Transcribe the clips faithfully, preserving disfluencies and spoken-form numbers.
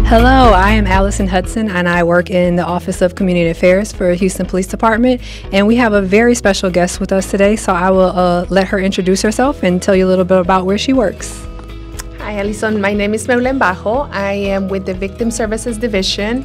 Hello, I am Allison Hudson and I work in the Office of Community Affairs for Houston Police Department, and we have a very special guest with us today, so I will uh, let her introduce herself and tell you a little bit about where she works. Hi, Alison. My name is Meulen Bajo. I am with the Victim Services Division.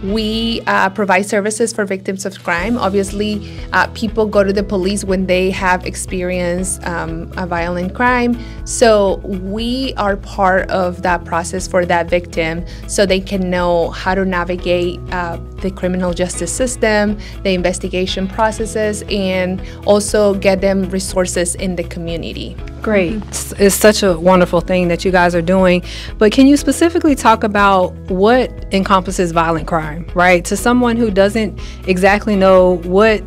We uh, provide services for victims of crime. Obviously, uh, people go to the police when they have experienced um, a violent crime. So we are part of that process for that victim so they can know how to navigate uh, the criminal justice system, the investigation processes, and also get them resources in the community. Great. Mm-hmm. It's such a wonderful thing that you guys are doing. But can you specifically talk about what encompasses violent crime, right? To someone who doesn't exactly know what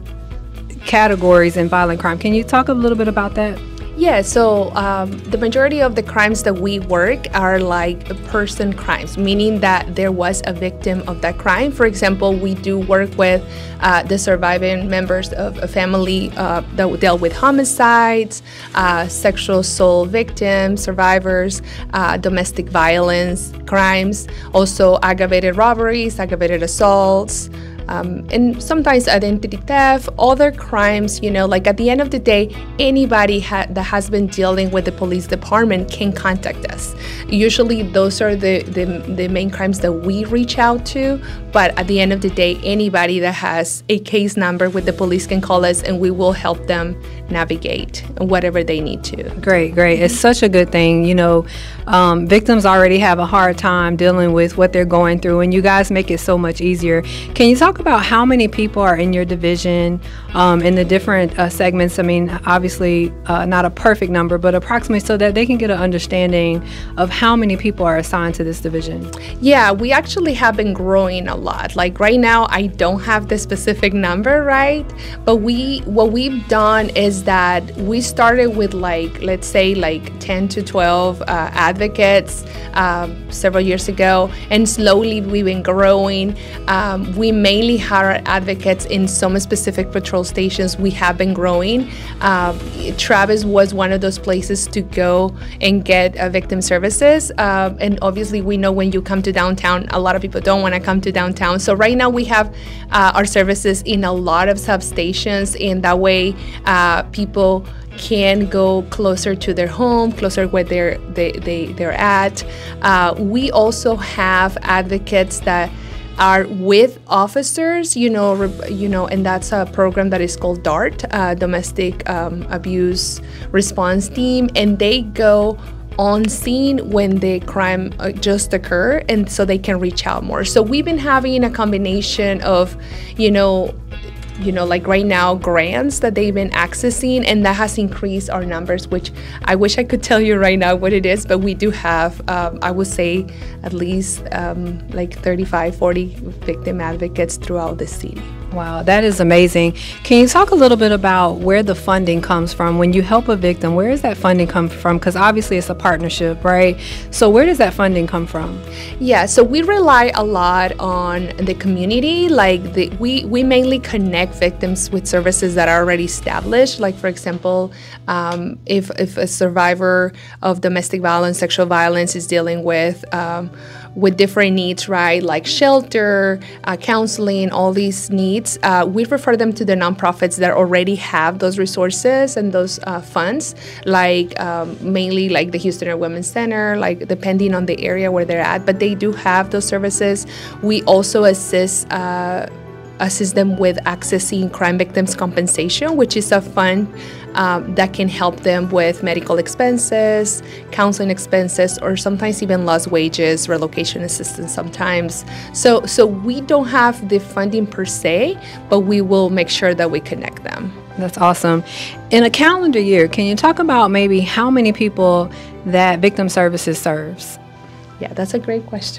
categories in violent crime, can you talk a little bit about that? Yeah, so um, the majority of the crimes that we work are like person crimes, meaning that there was a victim of that crime. For example, we do work with uh, the surviving members of a family uh, that dealt with homicides, uh, sexual assault victims, survivors, uh, domestic violence crimes, also aggravated robberies, aggravated assaults, Um, and sometimes identity theft, other crimes. You know, like at the end of the day, anybody ha that has been dealing with the police department can contact us. Usually those are the, the, the main crimes that we reach out to, but at the end of the day, anybody that has a case number with the police can call us and we will help them navigate whatever they need to. Great, great. It's such a good thing. You know, um, victims already have a hard time dealing with what they're going through, and you guys make it so much easier. Can you talk about how many people are in your division um, in the different uh, segments? I mean, obviously uh, not a perfect number, but approximately, so that they can get an understanding of how many people are assigned to this division. Yeah, we actually have been growing a lot. Like right now, I don't have the specific number, right? But we, what we've done is that we started with like, let's say like ten to twelve uh, advocates uh, several years ago, and slowly we've been growing. Um, we mainly hire advocates in some specific patrol stations. We have been growing. Uh, Travis was one of those places to go and get uh, victim services. Uh, and obviously we know when you come to downtown, a lot of people don't want to come to downtown. So right now we have uh, our services in a lot of substations, and that way uh, people can go closer to their home, closer where they're, they, they, they're at. Uh, we also have advocates that are with officers, you know, you know, and that's a program that is called DART, uh, Domestic um, Abuse Response Team, and they go on scene when the crime uh, just occur, and so they can reach out more. So we've been having a combination of, you know, you know, like right now, grants that they've been accessing, and that has increased our numbers, which I wish I could tell you right now what it is, but we do have, um, I would say, at least um, like thirty-five, forty victim advocates throughout the city. Wow, that is amazing. Can you talk a little bit about where the funding comes from? When you help a victim, where does that funding come from? Because obviously it's a partnership, right? So where does that funding come from? Yeah, so we rely a lot on the community. Like the, we, we mainly connect victims with services that are already established. Like for example, um, if, if a survivor of domestic violence, sexual violence is dealing with um, with different needs, right? Like shelter, uh, counseling, all these needs. Uh, we refer them to the nonprofits that already have those resources and those uh, funds, like um, mainly like the Houston Women's Center, like depending on the area where they're at, but they do have those services. We also assist uh, assist them with accessing crime victims compensation, which is a fund um, that can help them with medical expenses, counseling expenses, or sometimes even lost wages, relocation assistance sometimes. So, so we don't have the funding per se, but we will make sure that we connect them. That's awesome. In a calendar year, can you talk about maybe how many people that Victim Services serves? Yeah, that's a great question.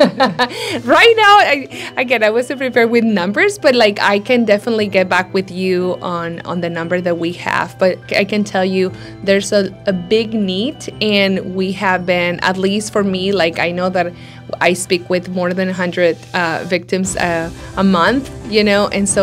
Right now, I, again, I wasn't prepared with numbers, but like I can definitely get back with you on, on the number that we have. But I can tell you there's a, a big need, and we have been, at least for me, like I know that I speak with more than one hundred uh, victims uh, a month, you know, and so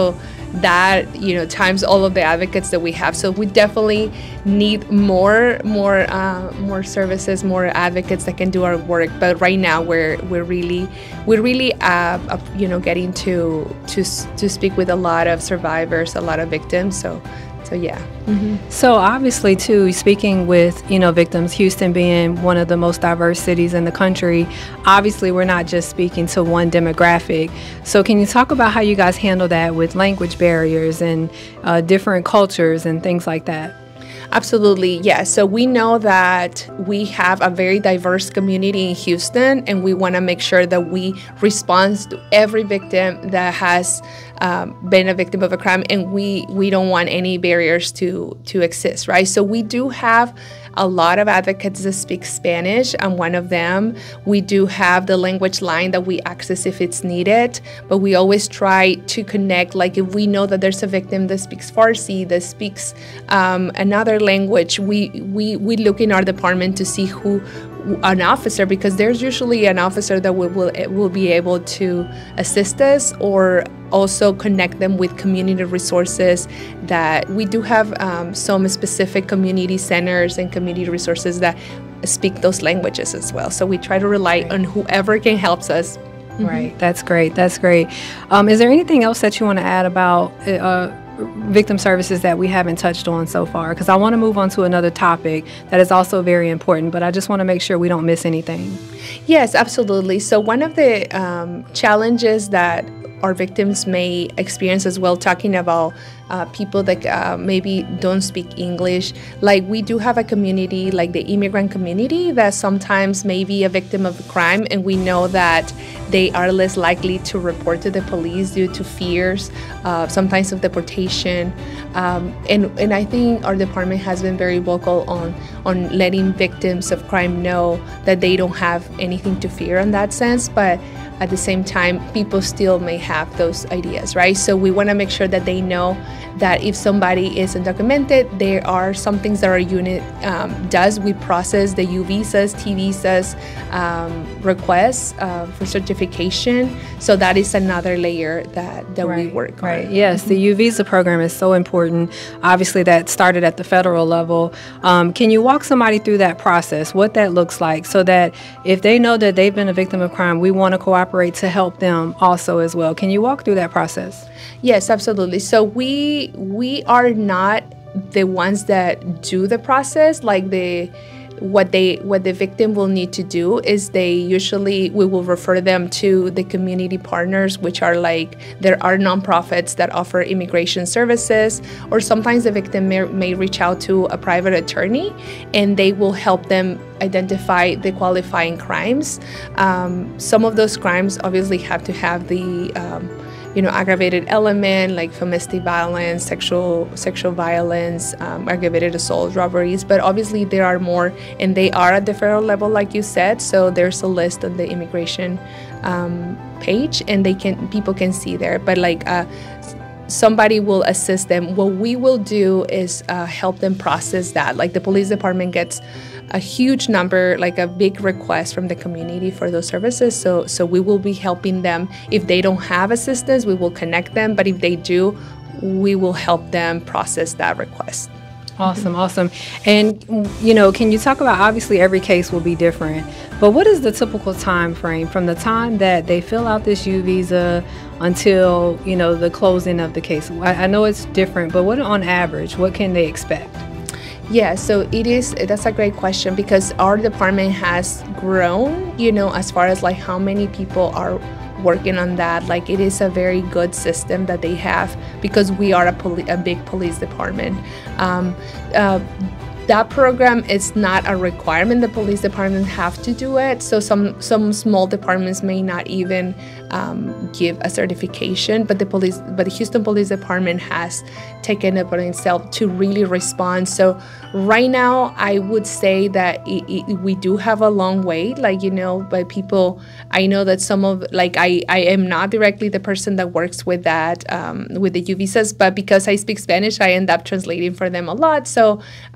that, you know, times all of the advocates that we have. So we definitely need more more uh, more services, more advocates that can do our work. But right now we're we're really we're really uh, uh, you know, getting to to to speak with a lot of survivors, a lot of victims. So. So yeah. Mm-hmm. So obviously, too, speaking with, you know, victims, Houston being one of the most diverse cities in the country, obviously we're not just speaking to one demographic. So can you talk about how you guys handle that with language barriers and uh, different cultures and things like that? Absolutely, yes. So we know that we have a very diverse community in Houston, and we want to make sure that we respond to every victim that has um, been a victim of a crime, and we we don't want any barriers to to exist, right? So we do have a lot of advocates that speak Spanish. I'm one of them. We do have the language line that we access if it's needed, but we always try to connect. Like if we know that there's a victim that speaks Farsi, that speaks um, another language, we, we, we look in our department to see who, an officer, because there's usually an officer that will, will, will be able to assist us, or also connect them with community resources. That we do have um, some specific community centers and community resources that speak those languages as well. So we try to rely right. on whoever can help us. Right. Mm-hmm. That's great. That's great. Um, is there anything else that you want to add about uh, victim services that we haven't touched on so far? Because I want to move on to another topic that is also very important, but I just want to make sure we don't miss anything. Yes, absolutely. So one of the um, challenges that our victims may experience as well, talking about uh, people that uh, maybe don't speak English. Like we do have a community, like the immigrant community, that sometimes may be a victim of a crime, and we know that they are less likely to report to the police due to fears, uh, sometimes of deportation. Um, and, and I think our department has been very vocal on, on letting victims of crime know that they don't have anything to fear in that sense, but at the same time, people still may have those ideas, right? So we want to make sure that they know that if somebody is undocumented, there are some things that our unit um, does. We process the U visas, T visas, um, requests uh, for certification. So that is another layer that, that right, we work right. on. Right, yes, the U visa program is so important. Obviously, that started at the federal level. Um, can you walk somebody through that process, what that looks like, so that if they know that they've been a victim of crime, we want to cooperate to help them also as well. Can you walk through that process? Yes, absolutely. So we we are not the ones that do the process. Like the what they what the victim will need to do is they usually we will refer them to the community partners, which are like there are nonprofits that offer immigration services, or sometimes the victim may, may reach out to a private attorney, and they will help them identify the qualifying crimes. Um, some of those crimes obviously have to have the um, you know, aggravated element like domestic violence, sexual sexual violence, um, aggravated assault, robberies. But obviously there are more, and they are at the federal level, like you said. So there's a list on the immigration um, page, and they can people can see there. But like uh, somebody will assist them. What we will do is uh, help them process that. Like the police department gets a huge number, like a big request from the community for those services. So, so we will be helping them. If they don't have assistance, we will connect them. But if they do, we will help them process that request. Awesome, awesome. And, you know, can you talk about, obviously every case will be different, but what is the typical time frame from the time that they fill out this U visa until, you know, the closing of the case? I, I know it's different, but what on average, what can they expect? Yeah, so it is, that's a great question, because our department has grown, you know, as far as like how many people are working on that. Like it is a very good system that they have, because we are a, poli- a big police department. Um, uh, that program is not a requirement. The police department have to do it. So some some small departments may not even um, give a certification, but the police, but the Houston Police Department has taken it upon itself to really respond. So right now, I would say that it, it, we do have a long wait. Like, you know, but people, I know that some of, like, I, I am not directly the person that works with that, um, with the U visas, but because I speak Spanish, I end up translating for them a lot. So I know that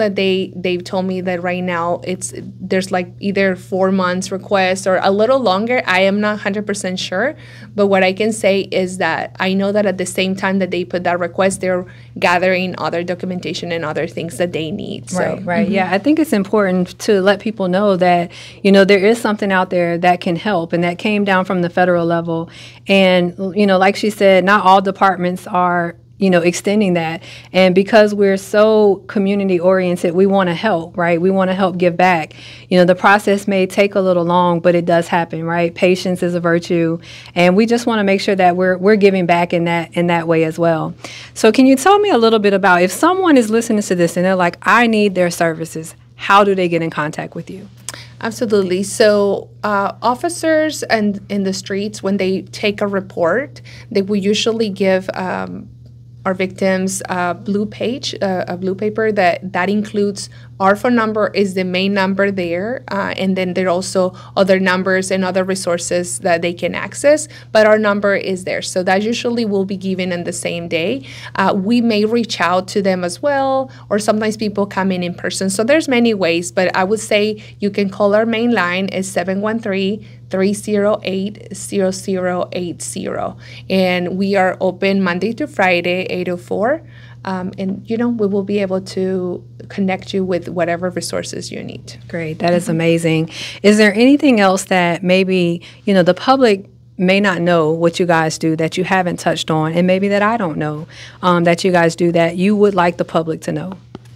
that they they've told me that right now it's there's like either four months request or a little longer. I am not one hundred percent sure, but what I can say is that I know that at the same time that they put that request, they're gathering other documentation and other things that they need. So, right, right. mm-hmm. Yeah, I think it's important to let people know that, you know, there is something out there that can help, and that came down from the federal level. And, you know, like she said, not all departments are, you know, extending that. And because we're so community oriented, we want to help, right? We want to help give back. You know, the process may take a little long, but it does happen, right? Patience is a virtue. And we just want to make sure that we're we're giving back in that in that way as well. So can you tell me a little bit about, if someone is listening to this and they're like, I need their services, how do they get in contact with you? Absolutely. So uh, officers and in the streets, when they take a report, they will usually give um, our victims a blue page, uh, a blue paper that, that includes our phone number is the main number there, uh, and then there are also other numbers and other resources that they can access, but our number is there. So that usually will be given in the same day. Uh, we may reach out to them as well, or sometimes people come in in person. So there's many ways, but I would say you can call our main line is seven one three, three oh eight, zero zero eight zero. And we are open Monday to Friday, eight to four. Um, and, you know, we will be able to connect you with whatever resources you need. Great. That is amazing. Is there anything else that maybe, you know, the public may not know what you guys do that you haven't touched on, and maybe that I don't know um, that you guys do that you would like the public to know?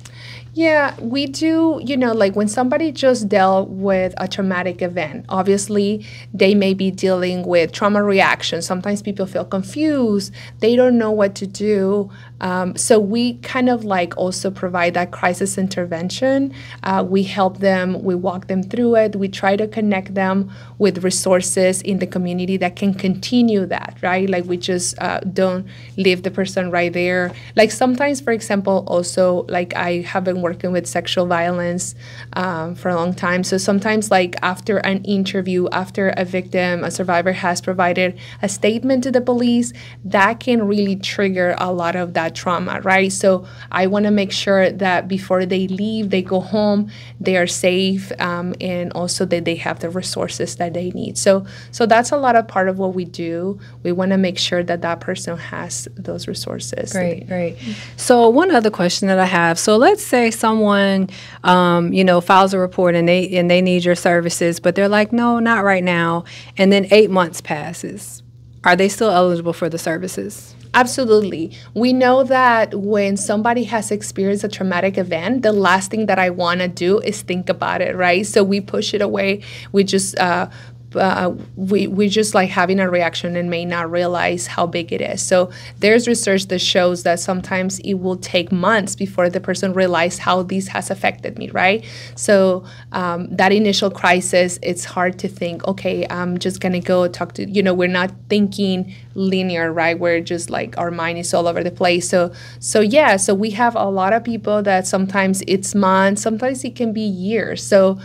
Yeah, we do, you know, like when somebody just dealt with a traumatic event, obviously they may be dealing with trauma reaction. Sometimes people feel confused. They don't know what to do. Um, so we kind of like also provide that crisis intervention. Uh, we help them. We walk them through it. We try to connect them with resources in the community that can continue that, right? Like we just uh, don't leave the person right there. Like sometimes, for example, also like I have been working with sexual violence um, for a long time. So sometimes like after an interview, after a victim, a survivor has provided a statement to the police, that can really trigger a lot of that trauma, right? So I want to make sure that before they leave, they go home, they are safe, um, and also that they have the resources that they need. So, so that's a lot of part of what we do. We want to make sure that that person has those resources. Great, great. So one other question that I have. So let's say someone, um, you know, files a report and they and they need your services, but they're like, no, not right now. And then eight months passes. Are they still eligible for the services? Absolutely. We know that when somebody has experienced a traumatic event, the last thing that I want to do is think about it, right? So we push it away. We just uh, uh, we we just like having a reaction and may not realize how big it is. So there's research that shows that sometimes it will take months before the person realizes how this has affected me, right? So um, that initial crisis, it's hard to think, okay, I'm just gonna go talk to, you know, we're not thinking linear, right? We're just like our mind is all over the place. So so yeah, so we have a lot of people that sometimes it's months, sometimes it can be years. So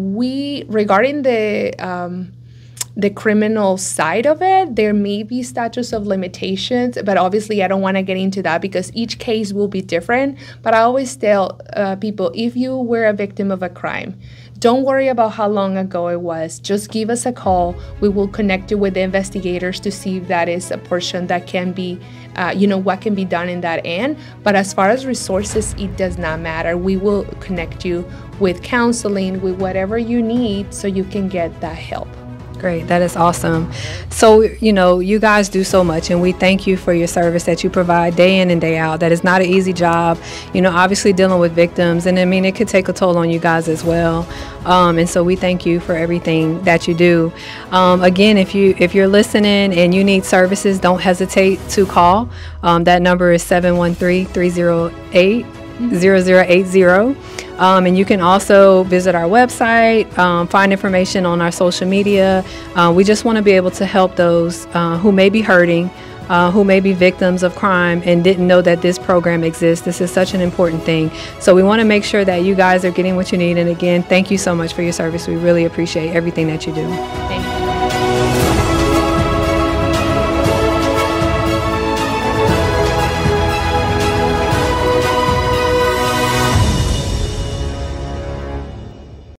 we, regarding the um, the criminal side of it, there may be statutes of limitations, but obviously I don't want to get into that because each case will be different. But I always tell uh, people, if you were a victim of a crime, don't worry about how long ago it was. Just give us a call. We will connect you with the investigators to see if that is a portion that can be, uh, you know, what can be done in that end. But as far as resources, it does not matter. We will connect you with counseling, with whatever you need so you can get that help. Great. That is awesome. So, you know, you guys do so much, and we thank you for your service that you provide day in and day out. That is not an easy job, you know, obviously dealing with victims. And I mean, it could take a toll on you guys as well. Um, and so we thank you for everything that you do. Um, again, if, you, if you're listening and you need services, don't hesitate to call. Um, that number is seven one three, three oh eight, zero zero eight zero. Um, and you can also visit our website, um, find information on our social media. Uh, we just want to be able to help those uh, who may be hurting, uh, who may be victims of crime and didn't know that this program exists. This is such an important thing. So we want to make sure that you guys are getting what you need. And again, thank you so much for your service. We really appreciate everything that you do. Thank you.